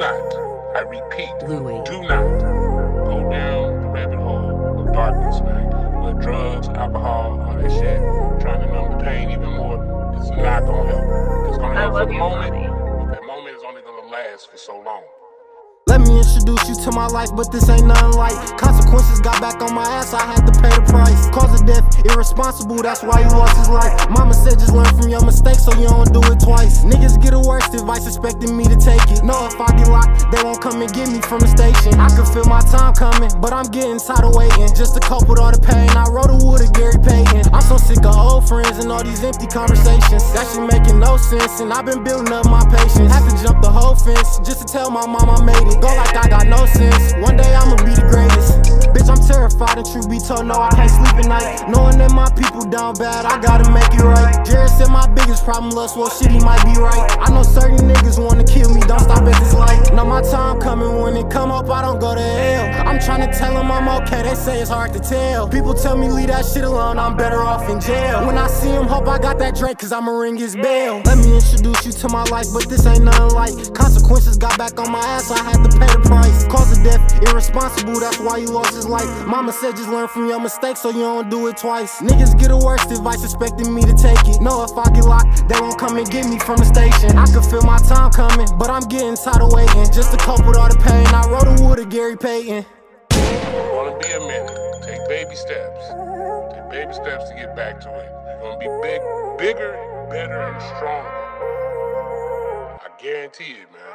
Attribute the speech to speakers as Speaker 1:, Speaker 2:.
Speaker 1: not, I repeat, do not go down the rabbit hole of darkness, man. With drugs, alcohol, all that shit, trying to numb the pain even more, it's not gonna help. It's gonna help for the moment, but that moment is only gonna last for so long.
Speaker 2: Let me introduce you to my life, but this ain't nothing like consequences. Got back on my ass, I had to pay the price. Cause of death, irresponsible, that's why he lost his life. Mama said just learn from your mistakes so you don't do it twice. Niggas get the worst advice, expecting me to take it. Know if I get locked, they won't come and get me from the station. I can feel my time coming, but I'm getting tired of waiting. Just to cope with all the pain, I wrote a wood of Gary Payton. I'm so sick of old friends and all these empty conversations. That shit making no sense, and I've been building up my patience. Had to jump the whole fence, just to tell my mom I made it. Go like I got no sense, one day I'ma be the greatest. Bitch, I'm terrified, and truth be told, no, I can't sleep at night. Knowing that my people down bad, I gotta make it right. Jared said my biggest problem, lust, well shit, he might be right. I know certain niggas wanna kill me, don't stop at this light. Know my time coming, when it come up, I don't go to hell. I'm tryna tell them I'm okay, they say it's hard to tell. People tell me leave that shit alone, I'm better off in jail. When I see him, hope I got that Drake, cause I'ma ring his bell. Let me introduce you to my life, but this ain't nothing like consequences. Got back on my ass, I had to pay the price. Cause of death, irresponsible, that's why he lost his life. Mama said just learn from your mistakes so you don't do it twice. Niggas get the worst advice, expecting me to take it. Know if I get locked, they won't come and get me from the station. I can feel my time coming, but I'm getting tired of waiting. Just to cope with all the pain, I wrote a wood of Gary Payton.
Speaker 1: It's gonna be a minute. Take baby steps. Take baby steps to get back to it. You're gonna be bigger, better, and stronger. I guarantee it, man.